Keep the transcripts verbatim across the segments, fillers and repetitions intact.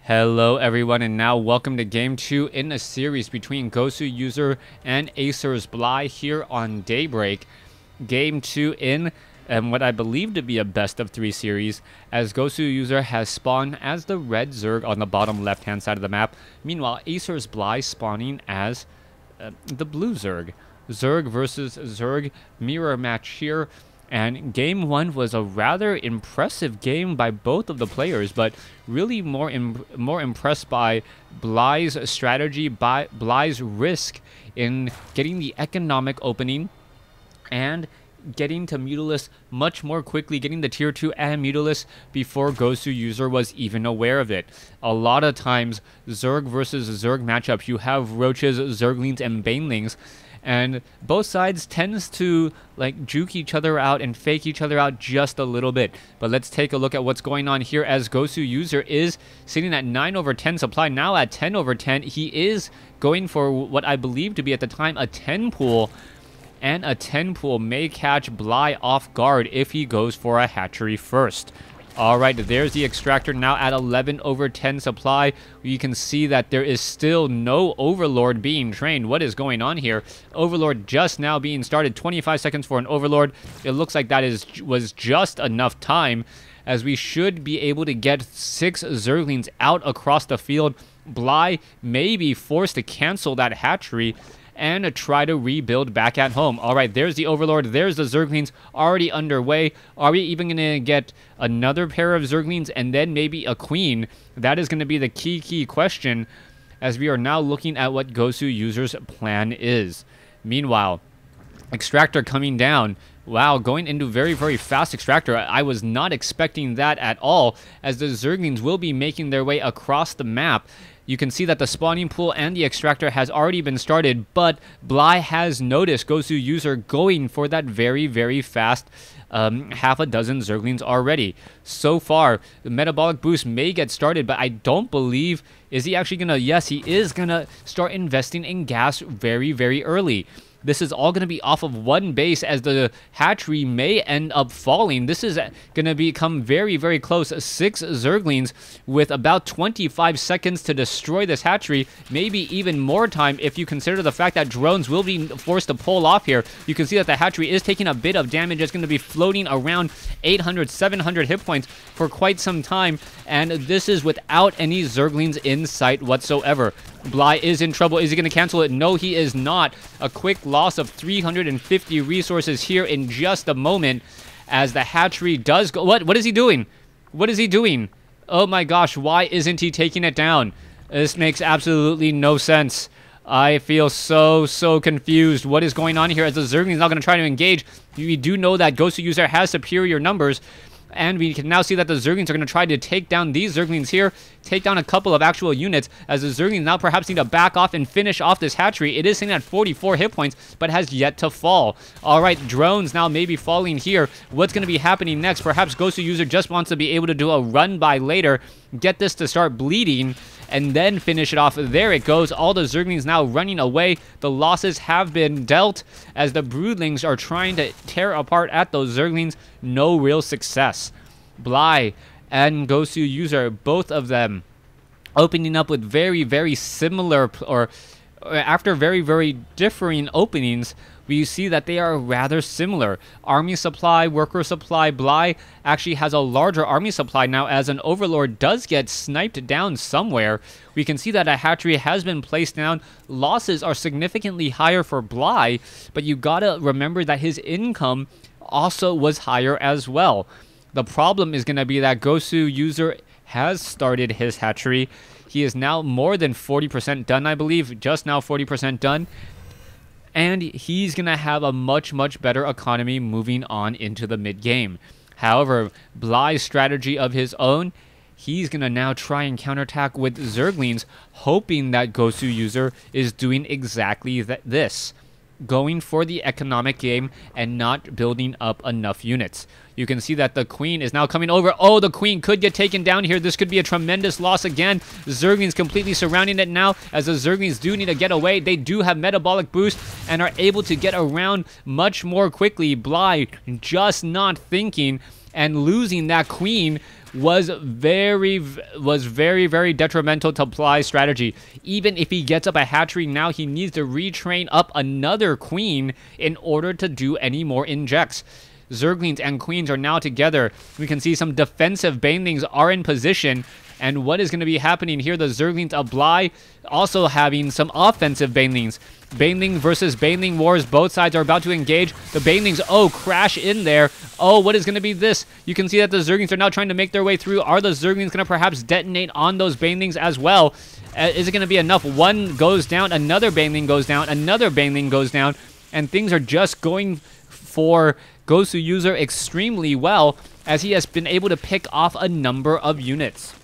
Hello everyone, and now welcome to game two in a series between Gosu User and Acer's Bly here on Daybreak. Game two in and what I believe to be a best of three series, as Gosu User has spawned as the red Zerg on the bottom left hand side of the map. Meanwhile, Acer's Bly spawning as uh, the blue Zerg. Zerg versus Zerg mirror match here. And game one was a rather impressive game by both of the players, but really more im more impressed by Bly's strategy, by Bly's risk in getting the economic opening and getting to Mutalisk much more quickly, getting the tier two and Mutalisk before Gosu User was even aware of it. A lot of times, Zerg versus Zerg matchup, you have Roaches, Zerglings, and Banelings, and both sides tends to like juke each other out and fake each other out just a little bit. But let's take a look at what's going on here, as Gosu User is sitting at nine over ten supply, now at ten over ten. He is going for what I believe to be at the time a ten pool, and a ten pool may catch Bly off guard if he goes for a hatchery first. Alright, there's the extractor now at eleven over ten supply. You can see that there is still no Overlord being trained. What is going on here? Overlord just now being started. twenty-five seconds for an Overlord. It looks like that is was just enough time, as we should be able to get six Zerglings out across the field. Bly may be forced to cancel that hatchery and try to rebuild back at home. All right, there's the Overlord. There's the Zerglings already underway. Are we even going to get another pair of Zerglings and then maybe a Queen? That is going to be the key, key question, as we are now looking at what Gosu User's plan is. Meanwhile, Extractor coming down. Wow, going into very, very fast Extractor. I was not expecting that at all, as the Zerglings will be making their way across the map. You can see that the spawning pool and the extractor has already been started, but Bly has noticed Gosu User going for that very, very fast um, half a dozen Zerglings already. So far, the metabolic boost may get started, but I don't believe, is he actually gonna, yes, he is gonna start investing in gas very, very early. This is all going to be off of one base, as the hatchery may end up falling. This is going to become very, very close. Six Zerglings with about twenty-five seconds to destroy this hatchery. Maybe even more time if you consider the fact that drones will be forced to pull off here. You can see that the hatchery is taking a bit of damage. It's going to be floating around eight hundred, seven hundred hit points for quite some time. And this is without any Zerglings in sight whatsoever. Bly is in trouble. Is he going to cancel it? No, he is not. A quick loss of three hundred fifty resources here in just a moment, as the hatchery does go. What? What is he doing? What is he doing? Oh my gosh, why isn't he taking it down? This makes absolutely no sense. I feel so, so confused. What is going on here, as the Zergling is not going to try to engage? We do know that Gosu User has superior numbers, and we can now see that the Zerglings are going to try to take down these Zerglings here, take down a couple of actual units, as the Zerglings now perhaps need to back off and finish off this hatchery. It is sitting at forty-four hit points, but has yet to fall. All right, drones now maybe falling here. What's going to be happening next? Perhaps Gosu User just wants to be able to do a run by later, get this to start bleeding, and then finish it off. There it goes. All the Zerglings now running away. The losses have been dealt, as the Broodlings are trying to tear apart at those Zerglings. No real success. Bly and Gosu User, both of them opening up with very, very similar, or, or after very, very differing openings, we see that they are rather similar. Army supply, worker supply. Bly actually has a larger army supply now, as an Overlord does get sniped down somewhere. We can see that a hatchery has been placed down. Losses are significantly higher for Bly, but you gotta remember that his income also was higher as well. The problem is going to be that Gosu User has started his hatchery. He is now more than forty percent done, I believe. Just now forty percent done. And he's going to have a much, much better economy moving on into the mid-game. However, Bly's strategy of his own, he's going to now try and counterattack with Zerglings, hoping that Gosu User is doing exactly th this. Going for the economic game and not building up enough units. You can see that the Queen is now coming over. Oh, the Queen could get taken down here. This could be a tremendous loss again. Zerglings completely surrounding it now, as the Zerglings do need to get away. They do have metabolic boost and are able to get around much more quickly. Bly just not thinking and losing that queen was very, was very, very detrimental to Bly's strategy. Even if he gets up a hatchery now, he needs to retrain up another queen in order to do any more injects. Zerglings and queens are now together. We can see some defensive banelings are in position. And what is going to be happening here? The Zerglings of Bly also having some offensive banelings. Baneling versus baneling wars. Both sides are about to engage. The banelings, oh, crash in there. Oh, what is going to be this? You can see that the Zerglings are now trying to make their way through. Are the Zerglings going to perhaps detonate on those banelings as well? Uh, is it going to be enough? One goes down, another baneling goes down, another baneling goes down, and things are just going for Gosu User extremely well, as he has been able to pick off a number of units.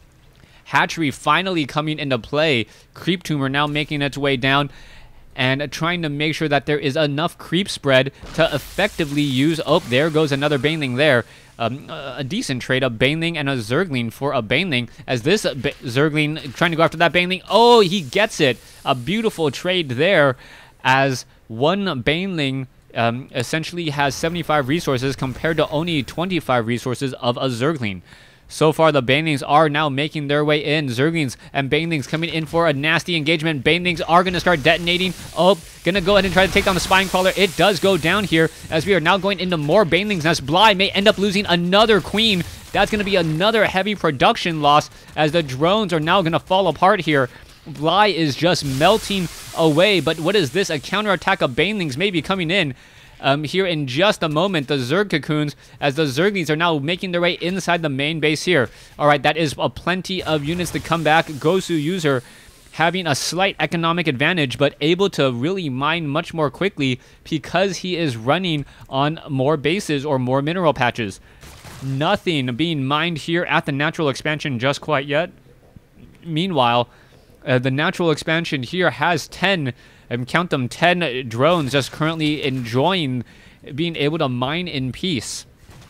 Hatchery finally coming into play. Creep Tumor now making its way down and trying to make sure that there is enough creep spread to effectively use... Oh, there goes another Baneling there. Um, a decent trade, a Baneling and a Zergling for a Baneling, as this ba Zergling trying to go after that Baneling. Oh, he gets it. A beautiful trade there, as one Baneling um, essentially has seventy-five resources compared to only twenty-five resources of a Zergling. So far, the Banelings are now making their way in. Zerglings and Banelings coming in for a nasty engagement. Banelings are going to start detonating. Oh, going to go ahead and try to take down the Spine Crawler. It does go down here, as we are now going into more Banelings, as Bly may end up losing another Queen. That's going to be another heavy production loss, as the drones are now going to fall apart here. Bly is just melting away, but what is this? A counterattack of Banelings may be coming in. Um, here in just a moment, the Zerg Cocoons, as the Zerglings are now making their way inside the main base here. Alright, that is a plenty of units to come back. Gosu User having a slight economic advantage, but able to really mine much more quickly because he is running on more bases or more mineral patches. Nothing being mined here at the natural expansion just quite yet. Meanwhile, uh, the natural expansion here has ten... and count them, ten drones just currently enjoying being able to mine in peace.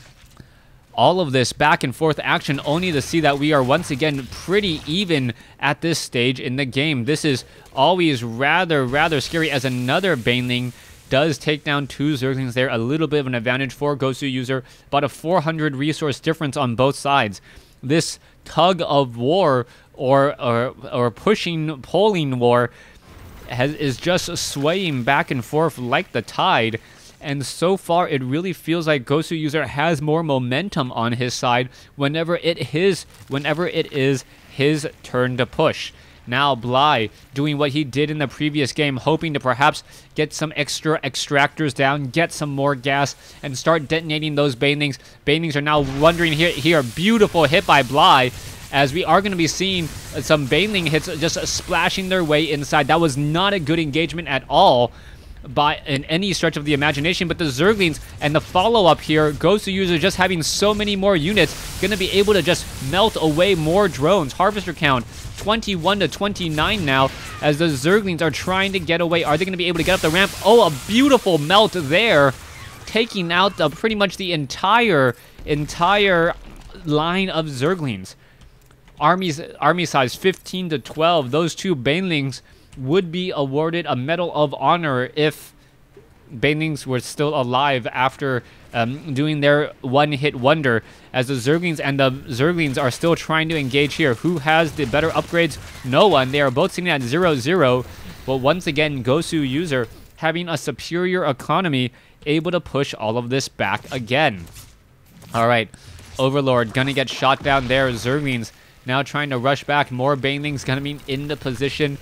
All of this back and forth action only to see that we are once again pretty even at this stage in the game. This is always rather, rather scary, as another Baneling does take down two Zerglings there. A little bit of an advantage for Gosu User, about a four hundred resource difference on both sides. This tug of war or, or, or pushing, pulling war Has, is just swaying back and forth like the tide, and so far it really feels like Gosu User has more momentum on his side whenever it his whenever it is his turn to push. Now Bly doing what he did in the previous game, hoping to perhaps get some extra extractors down, get some more gas, and start detonating those Banelings. Banelings are now wondering here, here, beautiful hit by Bly, as we are going to be seeing some Baneling hits just splashing their way inside. That was not a good engagement at all by in any stretch of the imagination, but the Zerglings and the follow-up here, Gosu User just having so many more units, going to be able to just melt away more drones. Harvester count twenty-one to twenty-nine now, as the Zerglings are trying to get away. Are they going to be able to get up the ramp? Oh, a beautiful melt there, taking out the, pretty much the entire, entire line of Zerglings. Armies, army size fifteen to twelve. Those two Banelings would be awarded a Medal of Honor if Banelings were still alive after um, doing their one-hit wonder, as the Zerglings and the Zerglings are still trying to engage here. Who has the better upgrades? No one. They are both sitting at zero zero, but once again, Gosu User having a superior economy, able to push all of this back again. Alright, Overlord gonna get shot down there. Zerglings now trying to rush back. More Banelings gonna be into position,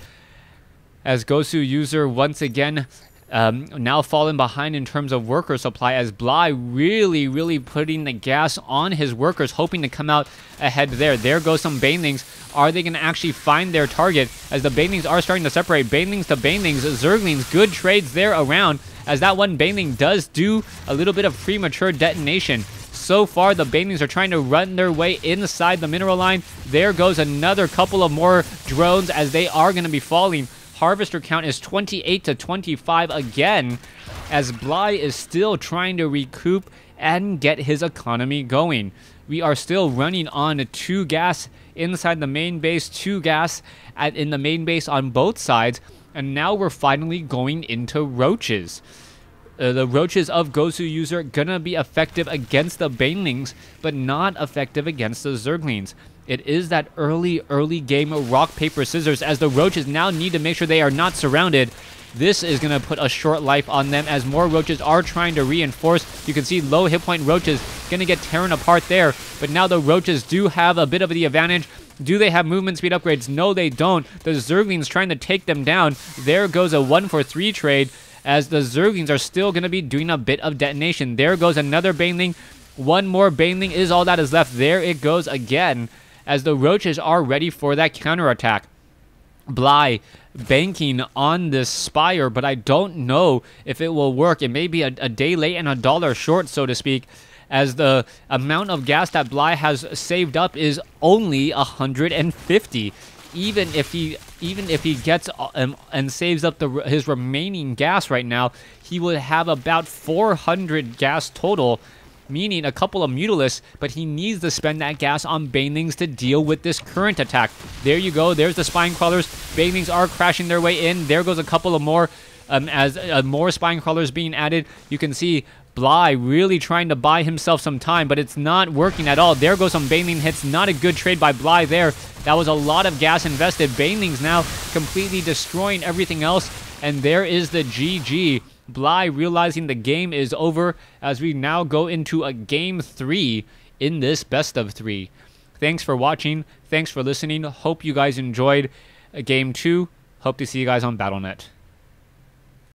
as Gosu User once again um, now falling behind in terms of worker supply, as Bly really, really putting the gas on his workers, hoping to come out ahead there. There goes some Banelings. Are they going to actually find their target, as the Banelings are starting to separate? Banelings to Banelings, Zerglings, good trades there around, as that one Baneling does do a little bit of premature detonation. So far, the Banelings are trying to run their way inside the mineral line. There goes another couple of more drones, as they are going to be falling. Harvester count is twenty-eight to twenty-five again, as Bly is still trying to recoup and get his economy going. We are still running on two gas inside the main base, two gas at, in the main base on both sides, and now we're finally going into roaches. Uh, the Roaches of Gosu User gonna be effective against the Banelings, but not effective against the Zerglings. It is that early, early game rock, paper, scissors, as the Roaches now need to make sure they are not surrounded. This is going to put a short life on them as more Roaches are trying to reinforce. You can see low hit point Roaches going to get torn apart there, but now the Roaches do have a bit of the advantage. Do they have movement speed upgrades? No, they don't. The Zerglings trying to take them down. There goes a one for three trade, as the Zerglings are still going to be doing a bit of detonation. There goes another Baneling. One more Baneling is all that is left. There it goes again, as the Roaches are ready for that counterattack. Bly banking on this Spire, but I don't know if it will work. It may be a, a day late and a dollar short, so to speak, as the amount of gas that Bly has saved up is only one hundred fifty. Even if he even if he gets um, and saves up the his remaining gas right now, he would have about four hundred gas total, meaning a couple of Mutalisks, but he needs to spend that gas on Banelings to deal with this current attack. There you go. There's the Spine Crawlers. Banelings are crashing their way in. There goes a couple of more um, as uh, more Spine Crawlers being added. You can see Bly really trying to buy himself some time, but it's not working at all. There goes some Baneling hits. Not a good trade by Bly there. That was a lot of gas invested. Banelings now completely destroying everything else, and there is the G G. Bly realizing the game is over as we now go into a game three in this best of three. Thanks for watching. Thanks for listening. Hope you guys enjoyed game two. Hope to see you guys on Battle dot net.